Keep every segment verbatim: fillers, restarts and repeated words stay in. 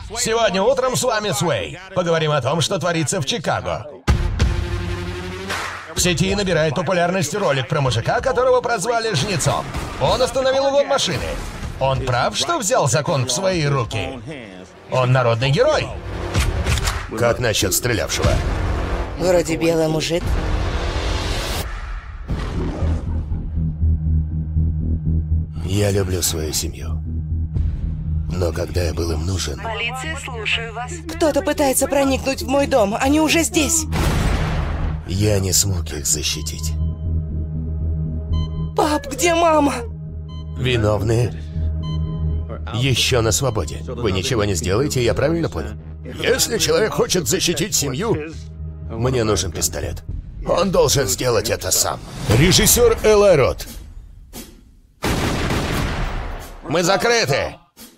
Сегодня утром с вами Свей. Поговорим о том, что творится в Чикаго. В сети набирает популярность ролик про мужика, которого прозвали Жнецом. Он остановил угон машины. Он прав, что взял закон в свои руки? Он народный герой. Как насчет стрелявшего? Вроде белый мужик. Я люблю свою семью. Но когда я был им нужен... Полиция, слушаю вас. Кто-то пытается проникнуть в мой дом. Они уже здесь. Я не смог их защитить. Пап, где мама? Виновные еще на свободе. Вы ничего не сделаете, я правильно понял? Если человек хочет защитить семью, мне нужен пистолет. Он должен сделать это сам. Режиссер Элай Рот. Мы закрыты.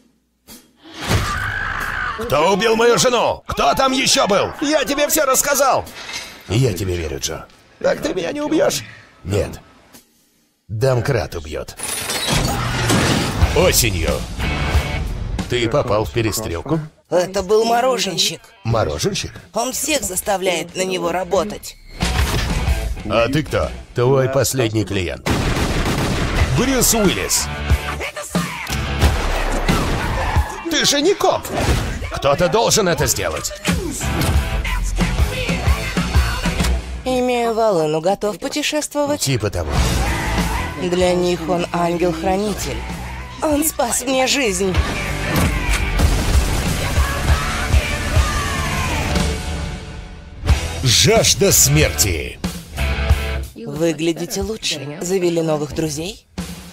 Кто убил мою жену? Кто там еще был? Я тебе все рассказал. Я тебе верю, Джо. Так ты меня не убьешь? Нет. Домкрат убьет. Осенью. Ты попал в перестрелку? Это был мороженщик. Мороженщик? Он всех заставляет на него работать. А ты кто? Твой последний клиент. Брюс Уиллис. Ты же не коп. Кто-то должен это сделать. Имею волыну, готов путешествовать? Типа того. Для них он ангел-хранитель. Он спас мне жизнь. Жажда смерти. Выглядите лучше. Завели новых друзей?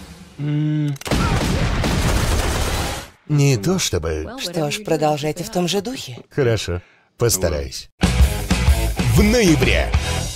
Не то чтобы... Что ж, продолжайте в том же духе. Хорошо. Постараюсь. В ноябре